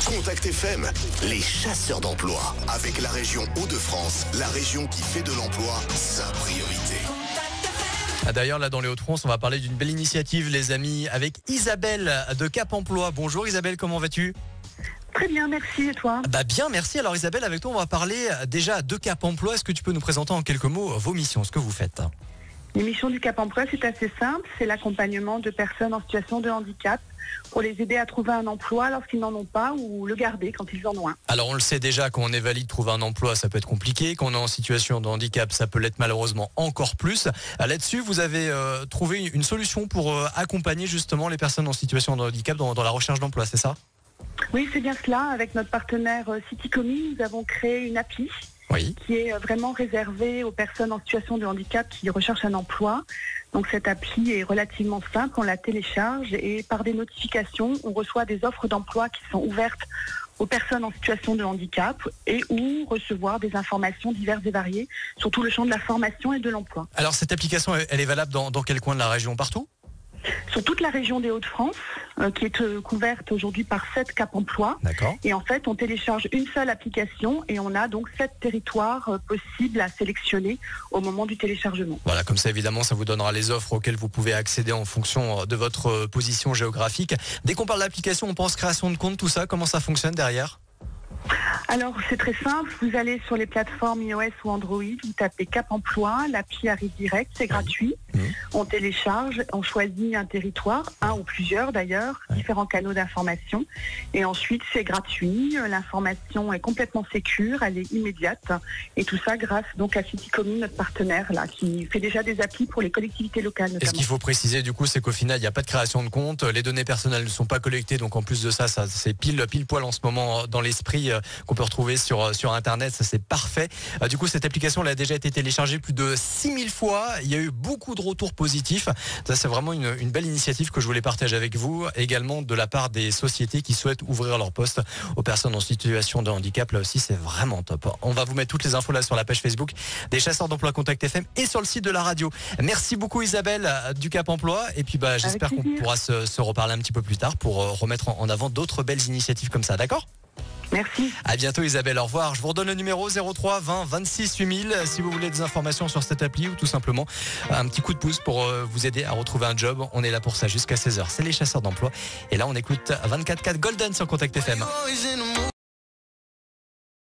Contact FM, les chasseurs d'emploi. Avec la région Hauts-de-France, la région qui fait de l'emploi sa priorité. D'ailleurs, là, dans les Hauts-de-France, on va parler d'une belle initiative, les amis, avec Isabelle de Cap Emploi. Bonjour Isabelle, comment vas-tu ? Très bien, merci. Et toi ? Bien, merci. Alors Isabelle, avec toi, on va parler déjà de Cap Emploi. Est-ce que tu peux nous présenter en quelques mots vos missions, ce que vous faites ? Les missions du Cap Emploi, c'est assez simple. C'est l'accompagnement de personnes en situation de handicap pour les aider à trouver un emploi lorsqu'ils n'en ont pas ou le garder quand ils en ont un. Alors on le sait déjà, quand on est valide, trouver un emploi, ça peut être compliqué. Quand on est en situation de handicap, ça peut l'être malheureusement encore plus. Là-dessus, vous avez trouvé une solution pour accompagner justement les personnes en situation de handicap dans la recherche d'emploi, c'est ça ? Oui, c'est bien cela. Avec notre partenaire Citycomi, nous avons créé une appli qui est vraiment réservée aux personnes en situation de handicap qui recherchent un emploi. Donc cette appli est relativement simple, on la télécharge et par des notifications, on reçoit des offres d'emploi qui sont ouvertes aux personnes en situation de handicap et ou recevoir des informations diverses et variées sur tout le champ de la formation et de l'emploi. Alors cette application, elle est valable dans quel coin de la région ? Partout ? Sur toute la région des Hauts-de-France, qui est couverte aujourd'hui par 7 Cap Emploi. D'accord. Et en fait, on télécharge une seule application et on a donc 7 territoires possibles à sélectionner au moment du téléchargement. Voilà, comme ça évidemment, ça vous donnera les offres auxquelles vous pouvez accéder en fonction de votre position géographique. Dès qu'on parle d'application, on pense création de compte, tout ça, comment ça fonctionne derrière ? Alors c'est très simple, vous allez sur les plateformes iOS ou Android, vous tapez Cap Emploi, l'appli arrive direct, c'est gratuit. On télécharge, on choisit un territoire, un ou plusieurs d'ailleurs, différents canaux d'information. Et ensuite c'est gratuit, l'information est complètement sécure, elle est immédiate. Et tout ça grâce donc à Citycomi, notre partenaire là, qui fait déjà des applis pour les collectivités locales notamment. Et ce qu'il faut préciser du coup, c'est qu'au final, il n'y a pas de création de compte, les données personnelles ne sont pas collectées, donc en plus de ça c'est pile poil en ce moment dans l'esprit qu'on peut retrouver sur Internet, ça c'est parfait. Du coup, cette application elle a déjà été téléchargée plus de 6000 fois, il y a eu beaucoup de retours positifs. Ça c'est vraiment une belle initiative que je voulais partager avec vous, également de la part des sociétés qui souhaitent ouvrir leurs postes aux personnes en situation de handicap. Là aussi, c'est vraiment top. On va vous mettre toutes les infos là sur la page Facebook des chasseurs d'emploi Contact FM et sur le site de la radio. Merci beaucoup Isabelle du Cap Emploi et puis j'espère qu'on pourra se reparler un petit peu plus tard pour remettre en avant d'autres belles initiatives comme ça, d'accord ? Merci. À bientôt Isabelle, au revoir. Je vous redonne le numéro 03 20 26 8000 si vous voulez des informations sur cette appli ou tout simplement un petit coup de pouce pour vous aider à retrouver un job. On est là pour ça jusqu'à 16h. C'est les chasseurs d'emploi. Et là on écoute 24/4 Golden sur Contact FM.